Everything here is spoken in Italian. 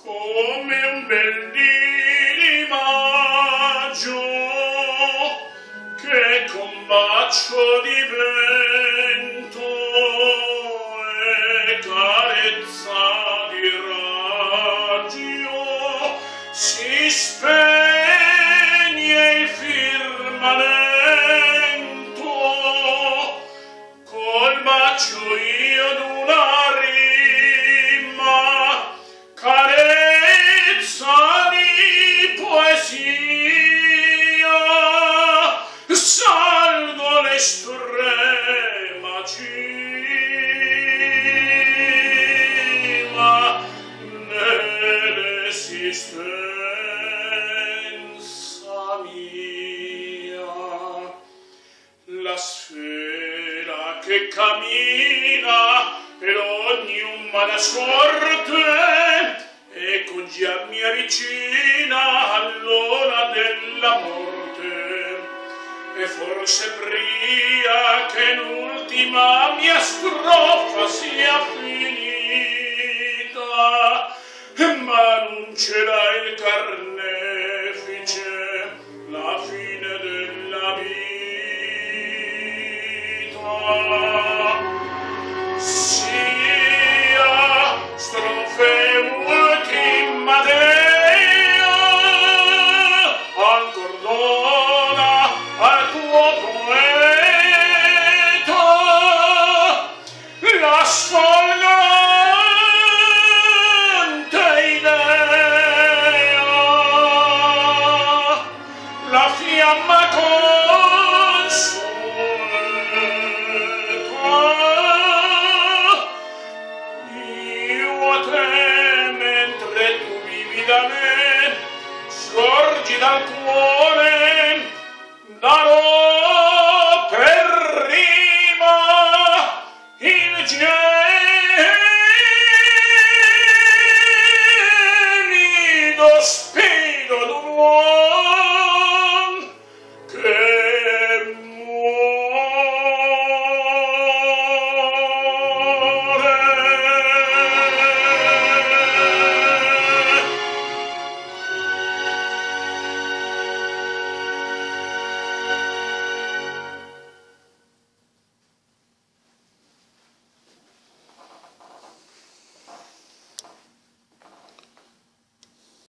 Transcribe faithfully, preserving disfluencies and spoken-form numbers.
come un bel dì di maggio che con bacio di vento e carezza di raggio si spegne il firmamento col bacio io d'una rima carezza di poesia salgo l'estrema cima nell'esistenza mia la sfera che cammina per ogni umana sorte ecco già mi avvicina all'ora della morte e forse pria che l'ultima mia strofa sia finita ma non c'era il carnefice la fine della vita sia strofe